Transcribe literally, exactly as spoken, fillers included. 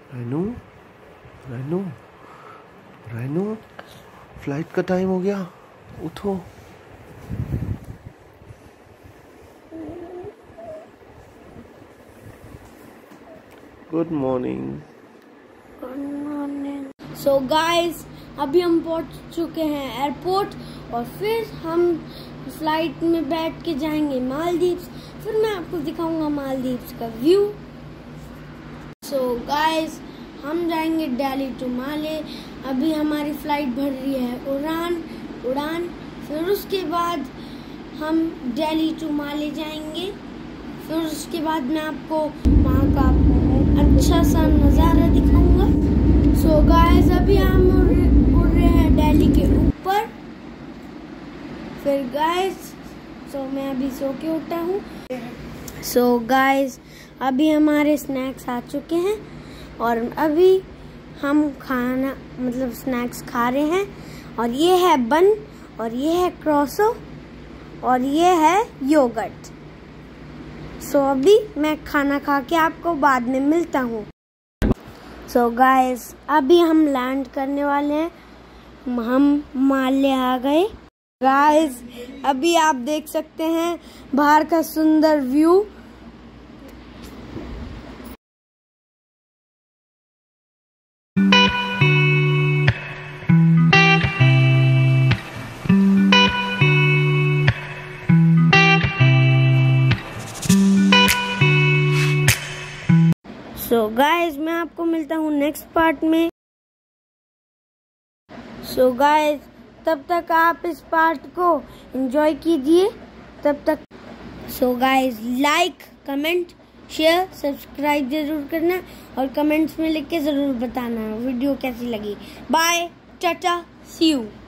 Renu Renu Renu flight का time हो गया, उठो। Good morning. Good morning. So guys, अभी हम पहुंच चुके हैं एयरपोर्ट और फिर हम फ्लाइट में बैठ के जाएंगे मालदीव्स। फिर मैं आपको दिखाऊंगा मालदीव्स का व्यू। सो गाइस, हम जाएंगे दिल्ली टू माले। अभी हमारी फ्लाइट भर रही है उड़ान उड़ान फिर उसके बाद हम दिल्ली टू माले जाएंगे। फिर उसके बाद मैं आपको वहाँ का अच्छा सा नज़ारा दिखाऊंगा। सो गाइस, अभी हम उड़ रहे हैं दिल्ली के ऊपर। फिर गाइस, सो मैं अभी सो के उठा हूँ। सो गाइस, अभी हमारे स्नैक्स आ चुके हैं और अभी हम खाना मतलब स्नैक्स खा रहे हैं। और ये है बन और ये है क्रॉसो और ये है योगर्ट। सो so, अभी मैं खाना खा के आपको बाद में मिलता हूँ। सो गाइस, अभी हम लैंड करने वाले हैं। हम माले आ गए। गाइस, अभी आप देख सकते हैं बाहर का सुंदर व्यू। सो so गाइस, मैं आपको मिलता हूँ नेक्स्ट पार्ट में। सो so गाइस, तब तक आप इस पार्ट को एंजॉय कीजिए। तब तक so guys, like comment share subscribe जरूर करना और कमेंट्स में लिख के जरूर बताना वीडियो कैसी लगी। Bye, tata, see you.